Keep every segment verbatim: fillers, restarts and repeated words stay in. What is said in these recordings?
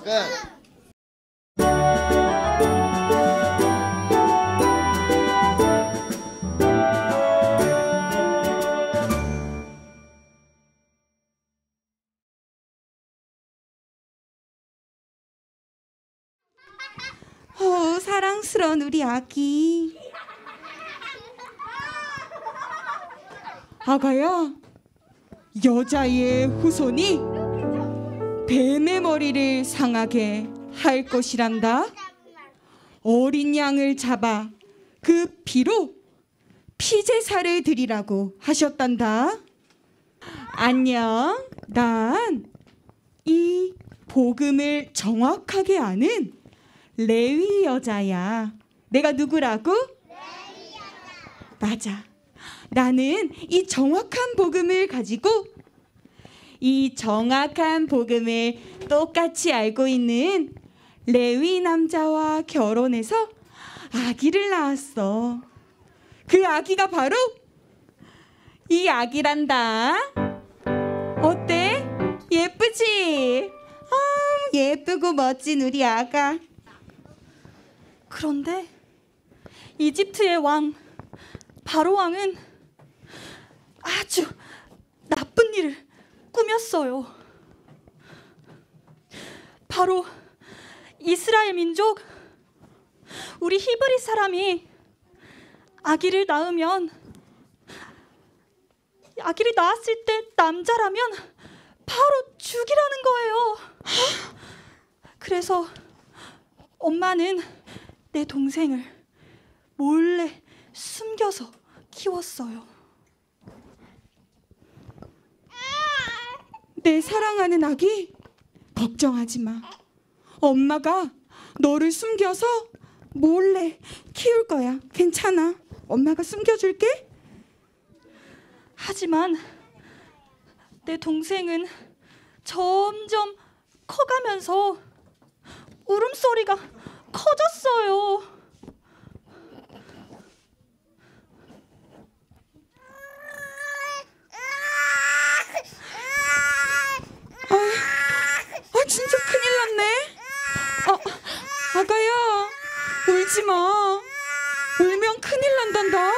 끝. 어, 사랑스러운 우리 아기. 아가야, 여자의 후손이 뱀의 머리를 상하게 할 것이란다. 어린 양을 잡아 그 피로 피제사를 드리라고 하셨단다. 안녕, 난 이 복음을 정확하게 아는 레위 여자야. 내가 누구라고? 레위 여자. 맞아. 나는 이 정확한 복음을 가지고 이 정확한 복음을 똑같이 알고 있는 레위 남자와 결혼해서 아기를 낳았어. 그 아기가 바로 이 아기란다. 어때? 예쁘지? 아, 예쁘고 멋진 우리 아가. 그런데 이집트의 왕 바로 왕은 아주 나쁜 일을 꾸몄어요. 바로 이스라엘 민족, 우리 히브리 사람이 아기를 낳으면, 아기를 낳았을 때 남자라면 바로 죽이라는 거예요. 그래서 엄마는 내 동생을 몰래 숨겨서 키웠어요. 내 사랑하는 아기, 걱정하지 마. 엄마가 너를 숨겨서 몰래 키울 거야. 괜찮아. 엄마가 숨겨줄게. 하지만 내 동생은 점점 커가면서 울음소리가 커졌어요. 아, 아 진짜 큰일 났네. 아, 아가야, 울지 마. 울면 큰일 난단다.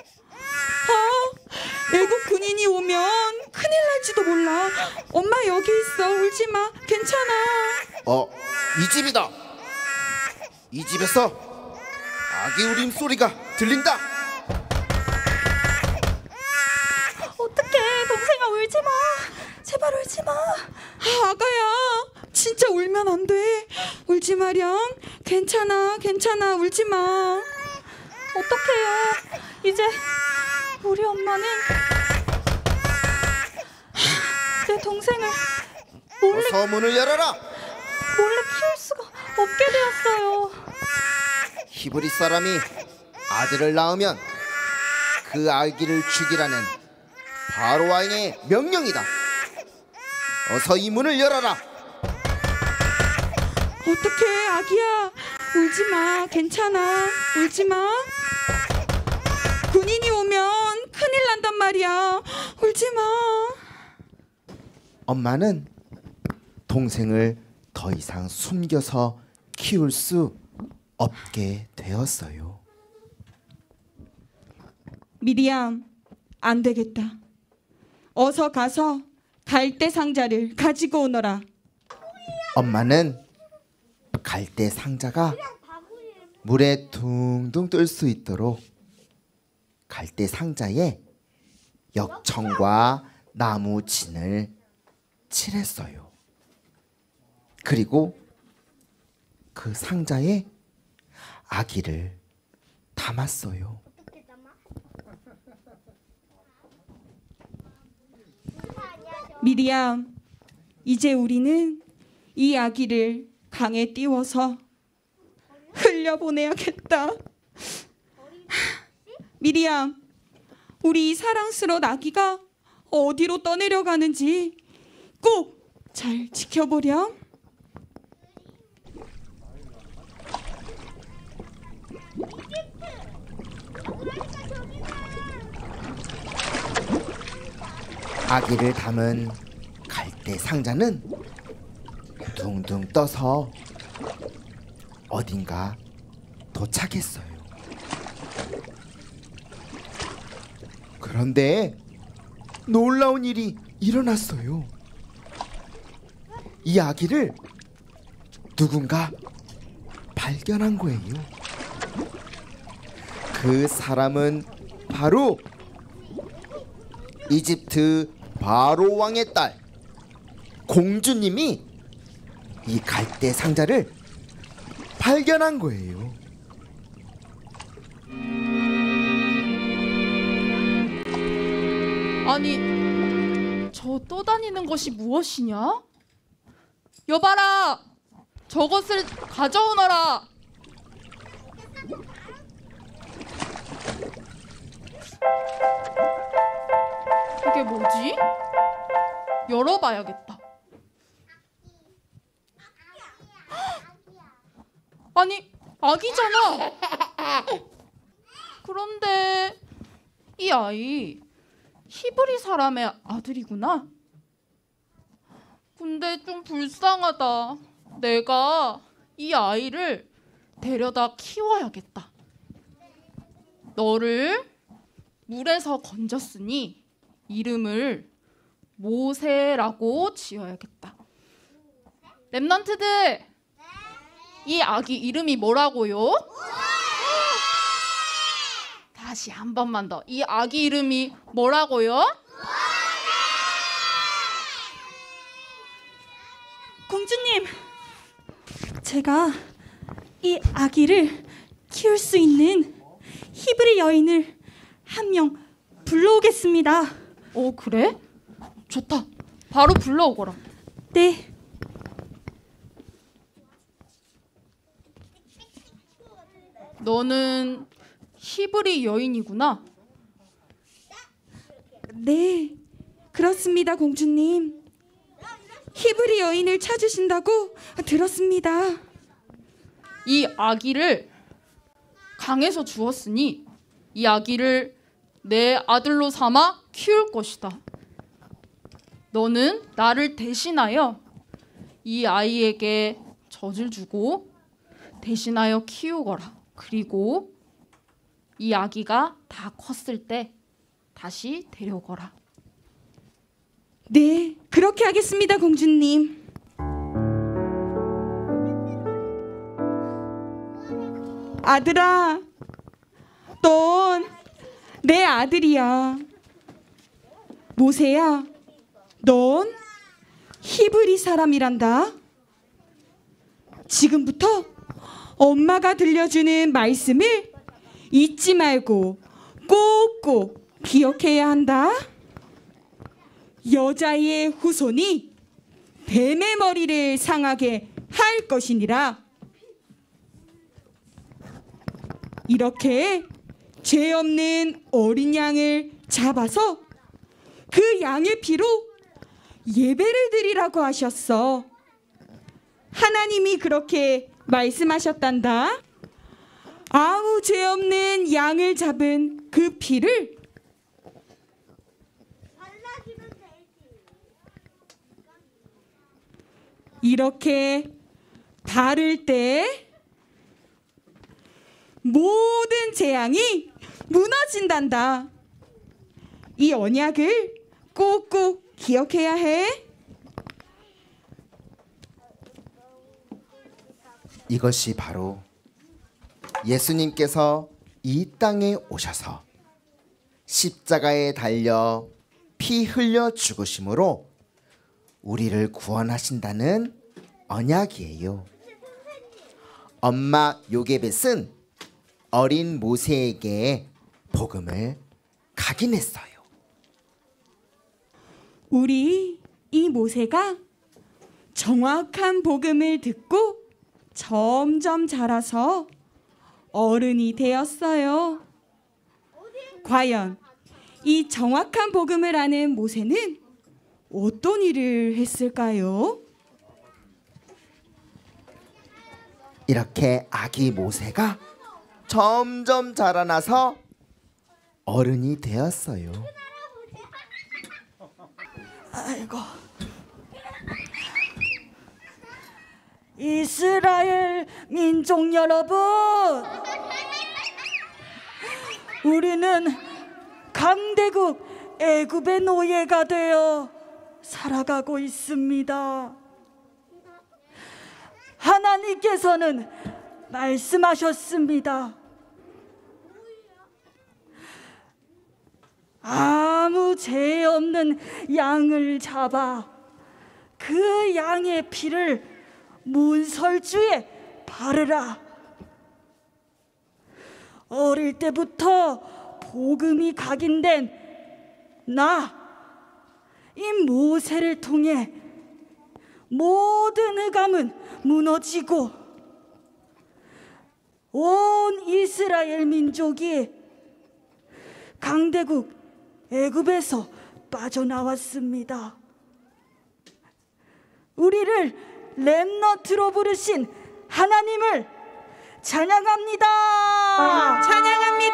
아, 애국 군인이 오면 큰일 날지도 몰라. 엄마 여기 있어. 울지 마. 괜찮아. 어, 이 집이다. 이 집에서 아기 울음소리가 들린다. 어떡해, 동생아, 울지 마. 제발 울지 마. 아, 아가야, 진짜 울면 안 돼. 울지 마렴. 괜찮아, 괜찮아. 울지 마. 어떡해요. 이제 우리 엄마는 내 동생을 몰래 어서 문을 열어라. 몰래 키울 수가 없게 되었어요. 히브리 사람이 아들을 낳으면 그 아기를 죽이라는 바로 왕의 명령이다. 어서 이 문을 열어라. 어떡해, 아기야. 울지 마. 괜찮아. 울지 마. 군인이 오면 큰일 난단 말이야. 울지 마. 엄마는 동생을 더 이상 숨겨서 키울 수 없게 되었어요. 미리암, 안 되겠다. 어서 가서 갈대 상자를 가지고 오너라. 엄마는 갈대 상자가 물에 둥둥 뜰 수 있도록 갈대 상자에 역청과 나무 진을 칠했어요. 그리고 그 상자에 아기를 담았어요. 미리암, 이제 우리는 이 아기를 강에 띄워서 흘려보내야겠다. 미리암, 우리 이 사랑스러운 아기가 어디로 떠내려가는지 꼭 잘 지켜보렴. 아기를 담은 갈대 상자는 둥둥 떠서 어딘가 도착했어요. 그런데 놀라운 일이 일어났어요. 이 아기를 누군가 발견한 거예요. 그 사람은 바로 이집트 바로 왕의 딸 공주님이 이 갈대 상자를 발견한 거예요. 아니, 저 떠다니는 것이 무엇이냐? 여봐라! 저것을 가져오너라! 이게 뭐지? 열어봐야겠다. 아니, 아기잖아. 그런데 이 아이 히브리 사람의 아들이구나. 근데 좀 불쌍하다. 내가 이 아이를 데려다 키워야겠다. 너를 물에서 건졌으니 이름을 모세라고 지어야겠다. 랩런트들, 이 아기 이름이 뭐라고요? 다시 한 번만 더. 이 아기 이름이 뭐라고요? 공주님, 제가 이 아기를 키울 수 있는 히브리 여인을 한 명 불러오겠습니다. 어, 그래? 좋다. 바로 불러오거라. 네. 너는 히브리 여인이구나. 네, 그렇습니다, 공주님. 히브리 여인을 찾으신다고 들었습니다. 이 아기를 강에서 주었으니 이 아기를 내 아들로 삼아 키울 것이다. 너는 나를 대신하여 이 아이에게 젖을 주고 대신하여 키우거라. 그리고 이 아기가 다 컸을 때 다시 데려오거라. 네, 그렇게 하겠습니다, 공주님. 아들아, 넌 내 아들이야. 모세야, 넌 히브리 사람이란다. 지금부터 엄마가 들려주는 말씀을 잊지 말고 꼭꼭 기억해야 한다. 여자의 후손이 뱀의 머리를 상하게 할 것이니라. 이렇게 죄 없는 어린 양을 잡아서 그 양의 피로 예배를 드리라고 하셨어. 하나님이 그렇게 말씀하셨단다. 아무 죄 없는 양을 잡은 그 피를 이렇게 바를 때 모든 재앙이 무너진단다. 이 언약을 꼭꼭 기억해야 해. 이것이 바로 예수님께서 이 땅에 오셔서 십자가에 달려 피 흘려 죽으심으로 우리를 구원하신다는 언약이에요. 엄마 요게벳은 어린 모세에게 복음을 각인했어요. 우리 이 모세가 정확한 복음을 듣고 점점 자라서 어른이 되었어요. 과연 이 정확한 복음을 아는 모세는 어떤 일을 했을까요? 이렇게 아기 모세가 점점 자라나서 어른이 되었어요. 아이고, 이스라엘 민족 여러분, 우리는 강대국 애굽의 노예가 되어 살아가고 있습니다. 하나님께서는 말씀하셨습니다. 아무 죄 없는 양을 잡아 그 양의 피를 문설주에 바르라. 어릴 때부터 복음이 각인된 나, 이 모세를 통해 모든 흑암은 무너지고 온 이스라엘 민족이 강대국 애굽에서 빠져나왔습니다. 우리를 렘넌트로 부르신 하나님을 찬양합니다. 찬양합니다.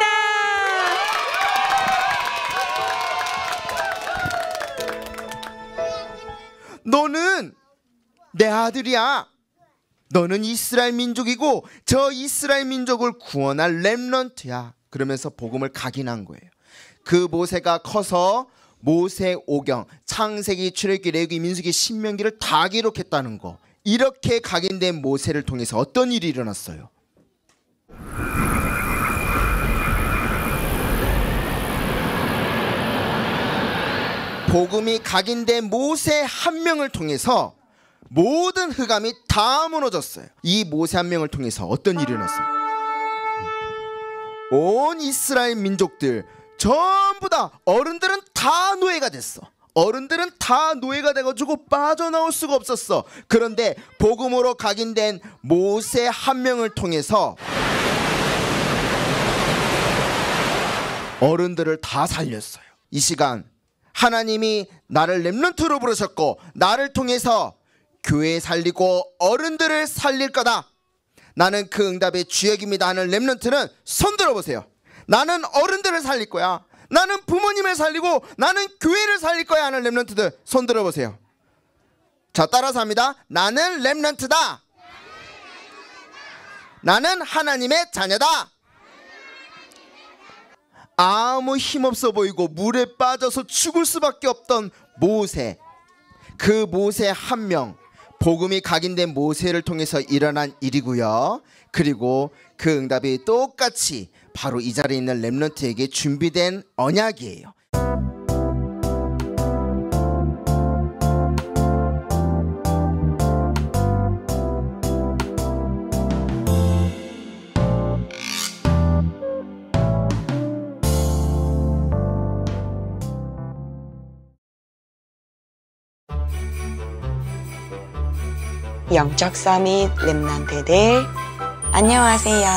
너는 내 아들이야. 너는 이스라엘 민족이고 저 이스라엘 민족을 구원할 렘넌트야. 그러면서 복음을 각인한 거예요. 그 모세가 커서 모세오경, 창세기, 출애굽기, 레위기, 민수기, 신명기를 다 기록했다는 거. 이렇게 각인된 모세를 통해서 어떤 일이 일어났어요? 복음이 각인된 모세 한 명을 통해서 모든 흑암이 다 무너졌어요. 이 모세 한 명을 통해서 어떤 일이 일어났어요? 온 이스라엘 민족들 전부 다, 어른들은 다 노예가 됐어. 어른들은 다 노예가 돼가지고 빠져나올 수가 없었어. 그런데 복음으로 각인된 모세 한 명을 통해서 어른들을 다 살렸어요. 이 시간 하나님이 나를 렘넌트로 부르셨고 나를 통해서 교회 살리고 어른들을 살릴 거다. 나는 그 응답의 주역입니다 하는 렘넌트는 손 들어보세요. 나는 어른들을 살릴 거야. 나는 부모님을 살리고 나는 교회를 살릴 거야 하는 렘넌트들 손 들어보세요. 자, 따라서 합니다. 나는 렘넌트다. 나는 하나님의 자녀다. 아무 힘없어 보이고 물에 빠져서 죽을 수밖에 없던 모세, 그 모세 한 명, 복음이 각인된 모세를 통해서 일어난 일이고요. 그리고 그 응답이 똑같이 바로 이 자리에 있는 렘넌트에게 준비된 언약이에요. 영적 서밋 렘넌트들 안녕하세요.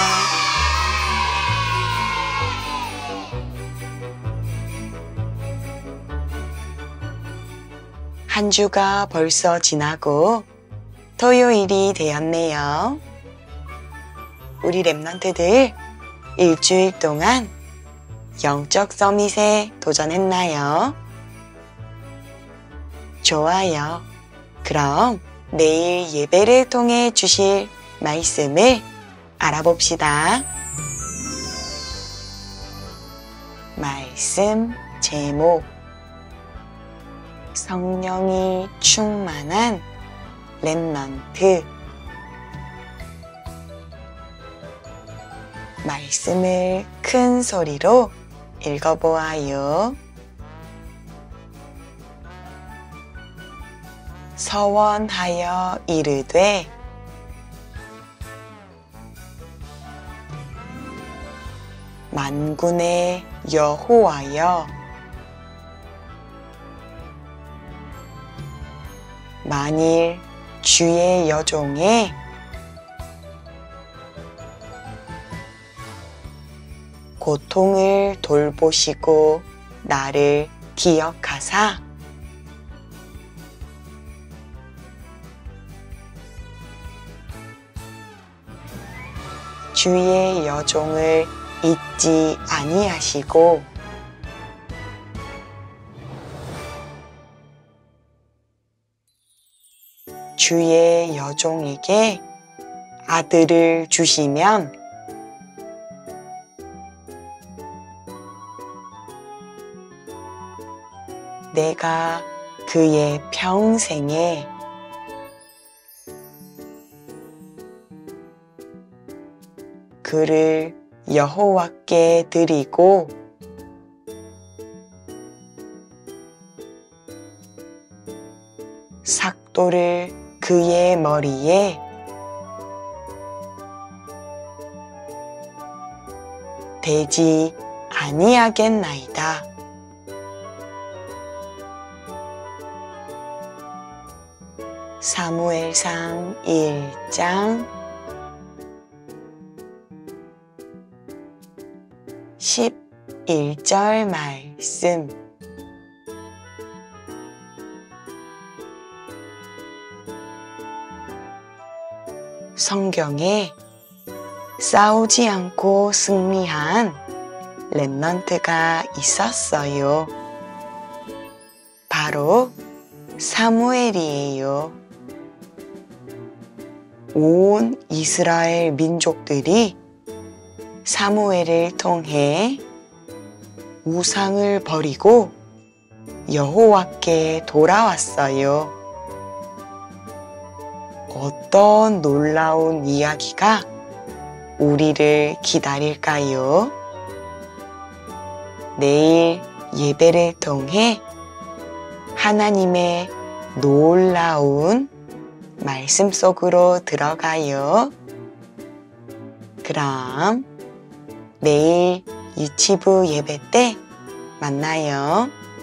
한 주가 벌써 지나고 토요일이 되었네요. 우리 렘넌트들 일주일 동안 영적 서밋에 도전했나요? 좋아요. 그럼 내일 예배를 통해 주실 말씀을 알아봅시다. 말씀 제목: 성령이 충만한 렘넌트. 말씀을 큰 소리로 읽어보아요. 서원하여 이르되 만군의 여호와여, 만일 주의 여종의 고통을 돌보시고 나를 기억하사 주의 여종을 잊지 아니하시고 주의 여종에게 아들을 주시면 내가 그의 평생에 그를 여호와께 드리고 삭도를 그의 머리에 대지 아니하겠나이다. 사무엘상 일 장 십일 절 말씀. 성경에 싸우지 않고 승리한 렘넌트가 있었어요. 바로 사무엘이에요. 온 이스라엘 민족들이 사무엘을 통해 우상을 버리고 여호와께 돌아왔어요. 어떤 놀라운 이야기가 우리를 기다릴까요? 내일 예배를 통해 하나님의 놀라운 말씀 속으로 들어가요. 그럼 내일 유치부 예배 때 만나요.